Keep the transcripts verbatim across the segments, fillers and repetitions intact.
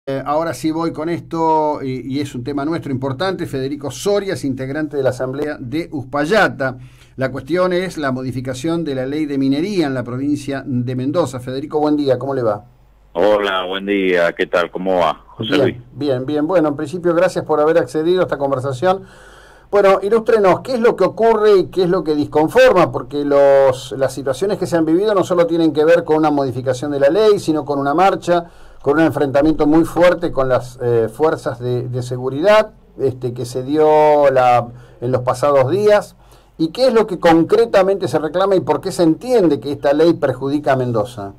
Eh, ahora sí voy con esto y, y es un tema nuestro importante. Federico Sorias, integrante de la Asamblea de Uspallata. La cuestión es la modificación de la ley de minería en la provincia de Mendoza. Federico, buen día, ¿cómo le va? Hola, buen día, ¿qué tal? ¿Cómo va, José Luis? Bien, bien, bien. Bueno, en principio, gracias por haber accedido a esta conversación. Bueno, ilústrenos, ¿qué es lo que ocurre y qué es lo que disconforma? Porque los, las situaciones que se han vivido no solo tienen que ver con una modificación de la ley, sino con una marcha, con un enfrentamiento muy fuerte con las eh, fuerzas de, de seguridad este, que se dio la, en los pasados días. ¿Y qué es lo que concretamente se reclama y por qué se entiende que esta ley perjudica a Mendoza?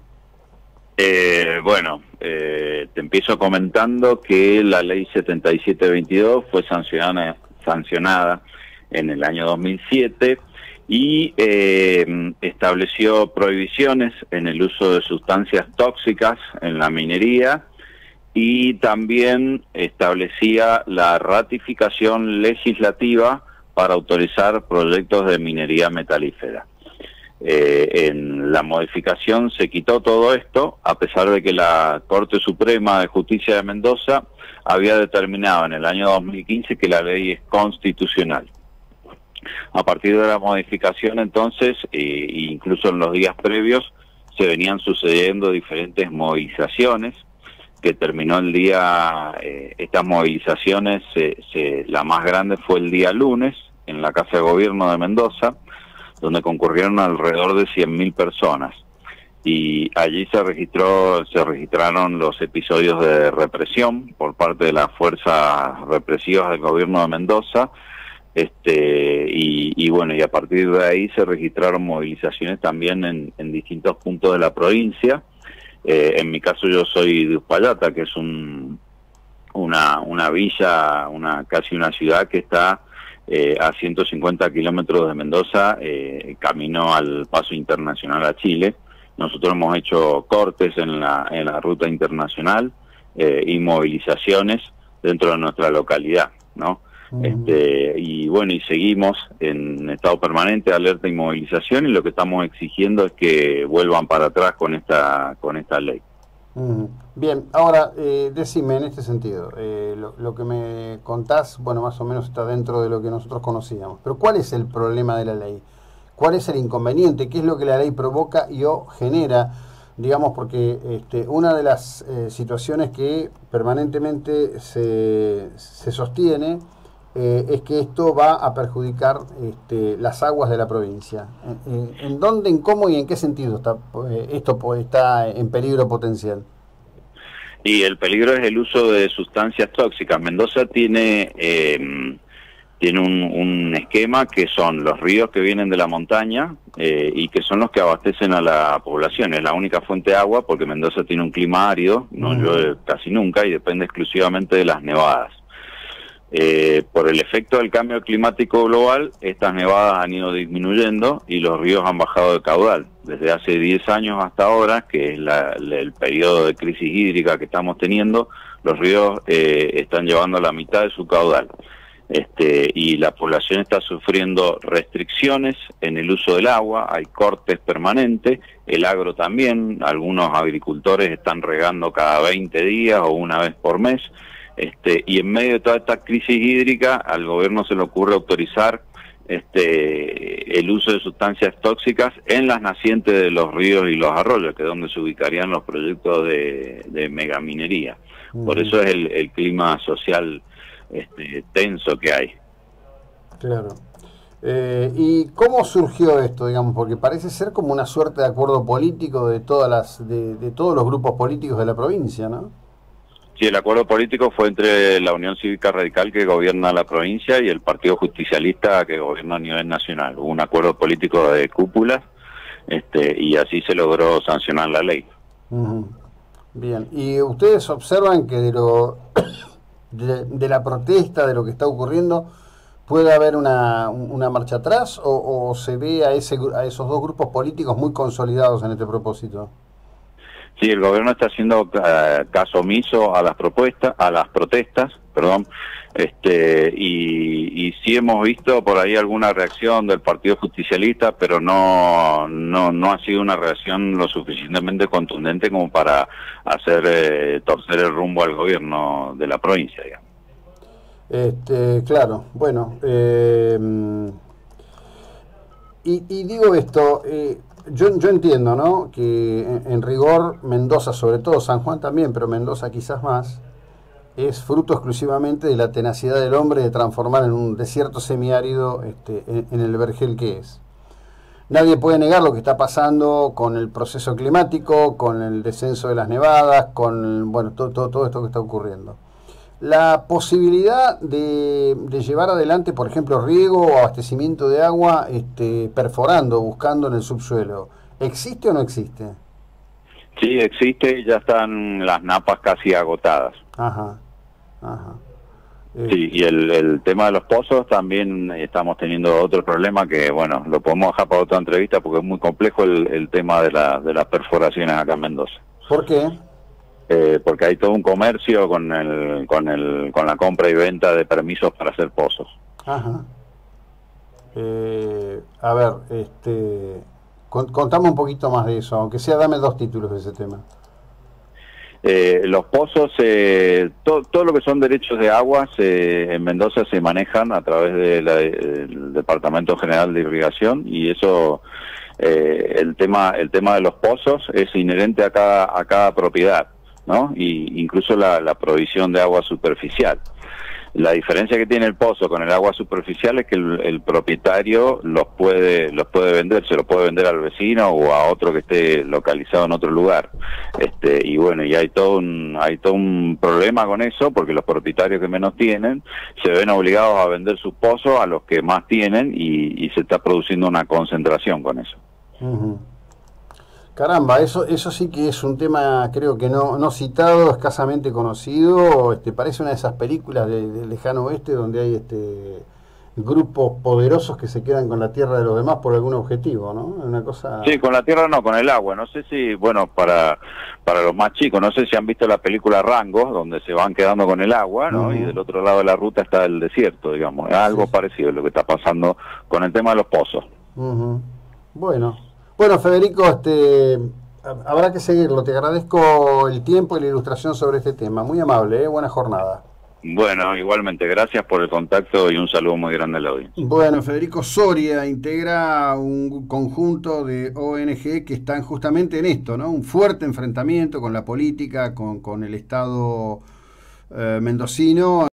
Eh, bueno, eh, te empiezo comentando que la ley setenta y siete veintidós fue sancionada, sancionada en el año dos mil siete y eh, estableció prohibiciones en el uso de sustancias tóxicas en la minería y también establecía la ratificación legislativa para autorizar proyectos de minería metalífera. Eh, en la modificación se quitó todo esto, a pesar de que la Corte Suprema de Justicia de Mendoza había determinado en el año dos mil quince que la ley es constitucional. A partir de la modificación, entonces, eh, incluso en los días previos, se venían sucediendo diferentes movilizaciones, que terminó el día, eh, estas movilizaciones, eh, se, la más grande fue el día lunes, en la Casa de Gobierno de Mendoza, donde concurrieron alrededor de cien mil personas. Y allí se registró, se registraron los episodios de represión por parte de las fuerzas represivas del gobierno de Mendoza, este, y, y bueno, y a partir de ahí se registraron movilizaciones también en, en distintos puntos de la provincia. Eh, en mi caso yo soy de Uspallata, que es un, una, una villa, una casi una ciudad que está Eh, a ciento cincuenta kilómetros de Mendoza, eh, camino al paso internacional a Chile. Nosotros hemos hecho cortes en la, en la ruta internacional eh, y movilizaciones dentro de nuestra localidad, ¿no? Uh-huh. Este, y bueno, y seguimos en estado permanente, alerta y movilización, y lo que estamos exigiendo es que vuelvan para atrás con esta, con esta ley. Mm, bien, ahora eh, decime en este sentido, eh, lo, lo que me contás, bueno, más o menos está dentro de lo que nosotros conocíamos, pero ¿cuál es el problema de la ley? ¿Cuál es el inconveniente? ¿Qué es lo que la ley provoca y o genera? Digamos, porque este, una de las eh, situaciones que permanentemente se, se sostiene eh, es que esto va a perjudicar este, las aguas de la provincia. ¿En, en, en dónde, en cómo y en qué sentido está, eh, esto está en peligro potencial? Y el peligro es el uso de sustancias tóxicas. Mendoza tiene eh, tiene un, un esquema que son los ríos que vienen de la montaña eh, y que son los que abastecen a la población. Es la única fuente de agua porque Mendoza tiene un clima árido, no llueve casi nunca y depende exclusivamente de las nevadas. Eh, por el efecto del cambio climático global, estas nevadas han ido disminuyendo y los ríos han bajado de caudal. Desde hace diez años hasta ahora, que es la, la, el periodo de crisis hídrica que estamos teniendo, los ríos eh, están llevando a la mitad de su caudal. Este, y la población está sufriendo restricciones en el uso del agua, hay cortes permanentes, el agro también, algunos agricultores están regando cada veinte días o una vez por mes. Este, y en medio de toda esta crisis hídrica, al gobierno se le ocurre autorizar este, el uso de sustancias tóxicas en las nacientes de los ríos y los arroyos, que es donde se ubicarían los proyectos de, de megaminería. Uh-huh. Por eso es el, el clima social este, tenso que hay. Claro. Eh, ¿Y cómo surgió esto, digamos? Porque parece ser como una suerte de acuerdo político de todas las, de, de todos los grupos políticos de la provincia, ¿no? Sí, el acuerdo político fue entre la Unión Cívica Radical, que gobierna la provincia, y el Partido Justicialista, que gobierna a nivel nacional. Hubo un acuerdo político de cúpula este, y así se logró sancionar la ley. Uh-huh. Bien, y ustedes observan que de, lo, de, de la protesta, de lo que está ocurriendo, ¿puede haber una, una marcha atrás o, o se ve a, ese, a esos dos grupos políticos muy consolidados en este propósito? Sí, el gobierno está haciendo uh, caso omiso a las propuestas, a las protestas, perdón, este, y, y sí hemos visto por ahí alguna reacción del Partido Justicialista, pero no, no, no ha sido una reacción lo suficientemente contundente como para hacer eh, torcer el rumbo al gobierno de la provincia, digamos. Este, claro, bueno, eh, y, y digo esto. Eh, Yo, yo entiendo, ¿no?, que en, en rigor Mendoza, sobre todo San Juan también, pero Mendoza quizás más, es fruto exclusivamente de la tenacidad del hombre de transformar en un desierto semiárido este, en, en el vergel que es. Nadie puede negar lo que está pasando con el proceso climático, con el descenso de las nevadas, con bueno todo, todo, todo esto que está ocurriendo. La posibilidad de, de llevar adelante, por ejemplo, riego o abastecimiento de agua este, perforando, buscando en el subsuelo, ¿existe o no existe? Sí, existe, ya están las napas casi agotadas. Ajá, ajá. Eh, Sí, y el, el tema de los pozos también estamos teniendo otro problema que, bueno, lo podemos dejar para otra entrevista porque es muy complejo el, el tema de, la, de las perforaciones acá en Mendoza. ¿Por qué? Eh, porque hay todo un comercio con el, con el, con la compra y venta de permisos para hacer pozos. Ajá. Eh, a ver, este, con, contame un poquito más de eso, aunque sea dame dos títulos de ese tema. Eh, los pozos, eh, to, todo lo que son derechos de agua se, en Mendoza se manejan a través de la, del Departamento General de Irrigación y eso, eh, el tema, el tema de los pozos es inherente a cada, a cada propiedad, ¿no? Y incluso la, la provisión de agua superficial. La diferencia que tiene el pozo con el agua superficial es que el, el propietario los puede los puede vender, se lo puede vender al vecino o a otro que esté localizado en otro lugar. Este, y bueno, y hay todo un hay todo un problema con eso porque los propietarios que menos tienen se ven obligados a vender sus pozos a los que más tienen y, y se está produciendo una concentración con eso. Uh-huh. Caramba, eso eso sí que es un tema, creo que no no citado, escasamente conocido. Este, parece una de esas películas del de lejano oeste donde hay este grupos poderosos que se quedan con la tierra de los demás por algún objetivo, ¿no? Una cosa. Sí, con la tierra no, con el agua. No sé si, bueno, para para los más chicos, no sé si han visto la película Rango, donde se van quedando con el agua, ¿no? Uh-huh. Y del otro lado de la ruta está el desierto, digamos. Es algo sí. parecido a lo que está pasando con el tema de los pozos. Uh-huh. Bueno. Bueno, Federico, este, habrá que seguirlo. Te agradezco el tiempo y la ilustración sobre este tema. Muy amable, ¿eh? Buena jornada. Bueno, igualmente, gracias por el contacto y un saludo muy grande a la audiencia. Bueno, Federico Soria integra un conjunto de O N G que están justamente en esto, ¿no? Un fuerte enfrentamiento con la política, con, con el Estado eh, mendocino.